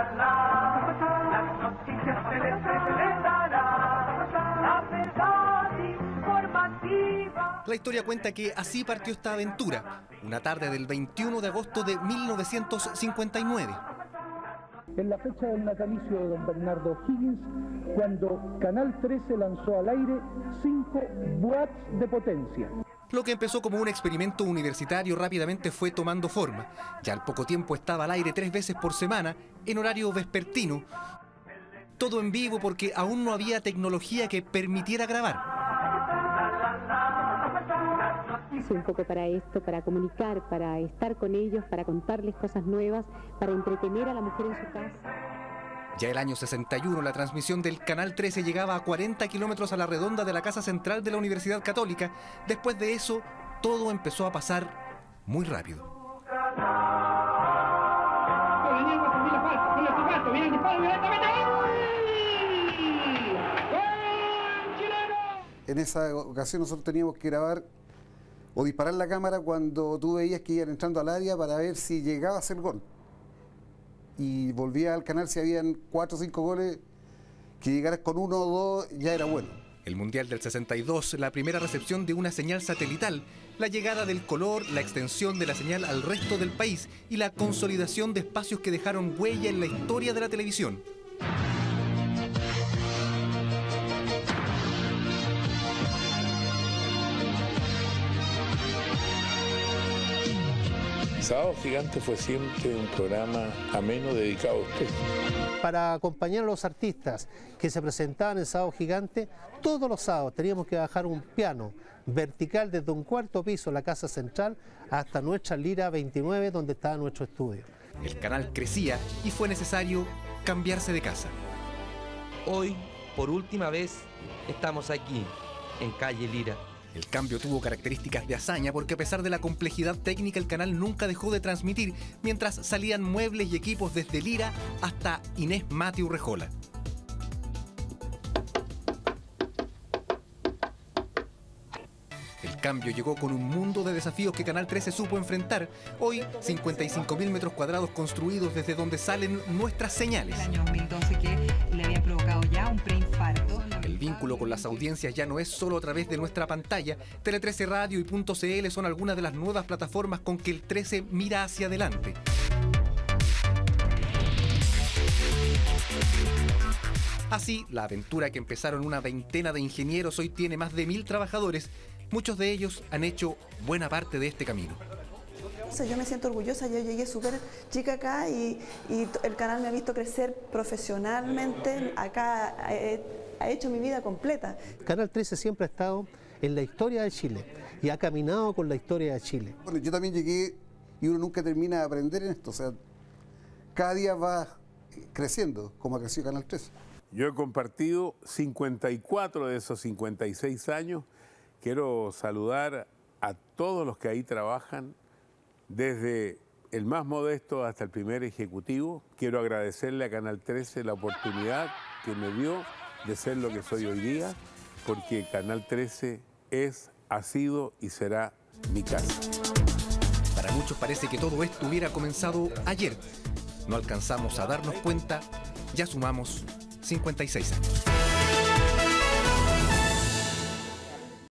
Las noticias se les dará, la verdad informativa. La historia cuenta que así partió esta aventura, una tarde del 21 de agosto de 1959. En la fecha del natalicio de don Bernardo Higgins, cuando Canal 13 lanzó al aire 5 watts de potencia. Lo que empezó como un experimento universitario rápidamente fue tomando forma. Ya al poco tiempo estaba al aire 3 veces por semana, en horario vespertino. Todo en vivo porque aún no había tecnología que permitiera grabar. Un poco para esto, para comunicar, para estar con ellos, para contarles cosas nuevas, para entretener a la mujer en su casa. Ya el año 61 la transmisión del Canal 13 llegaba a 40 kilómetros a la redonda de la Casa Central de la Universidad Católica. Después de eso, todo empezó a pasar muy rápido. En esa ocasión nosotros teníamos que grabar o disparar la cámara cuando tú veías que iban entrando al área para ver si llegaba a ser gol. Y volvía al canal si habían 4 o 5 goles, que llegaras con 1 o 2 ya era bueno. El Mundial del 62, la primera recepción de una señal satelital, la llegada del color, la extensión de la señal al resto del país y la consolidación de espacios que dejaron huella en la historia de la televisión. Sábado Gigante fue siempre un programa ameno dedicado a usted. Para acompañar a los artistas que se presentaban en Sábado Gigante, todos los sábados teníamos que bajar un piano vertical desde un 4.º piso, la Casa Central, hasta nuestra Lira 29, donde estaba nuestro estudio. El canal crecía y fue necesario cambiarse de casa. Hoy, por última vez, estamos aquí, en calle Lira. El cambio tuvo características de hazaña porque a pesar de la complejidad técnica el canal nunca dejó de transmitir mientras salían muebles y equipos desde Lira hasta Inés Mati Urrejola. El cambio llegó con un mundo de desafíos que Canal 13 supo enfrentar. Hoy, 55.000 metros cuadrados construidos desde donde salen nuestras señales. El año 2012 que le había provocado ya un preinfarto. El vínculo con las audiencias ya no es solo a través de nuestra pantalla. Tele 13 Radio y .cl son algunas de las nuevas plataformas con que el 13 mira hacia adelante. Así, la aventura que empezaron una veintena de ingenieros hoy tiene más de 1.000 trabajadores. Muchos de ellos han hecho buena parte de este camino. Yo me siento orgullosa, yo llegué súper chica acá y el canal me ha visto crecer profesionalmente, acá ha hecho mi vida completa. Canal 13 siempre ha estado en la historia de Chile y ha caminado con la historia de Chile. Bueno, yo también llegué y uno nunca termina de aprender en esto, o sea, cada día va creciendo como ha crecido Canal 13. Yo he compartido 54 de esos 56 años. Quiero saludar a todos los que ahí trabajan, desde el más modesto hasta el primer ejecutivo. Quiero agradecerle a Canal 13 la oportunidad que me dio de ser lo que soy hoy día, porque Canal 13 es, ha sido y será mi casa. Para muchos parece que todo esto hubiera comenzado ayer. No alcanzamos a darnos cuenta, ya sumamos 56 años.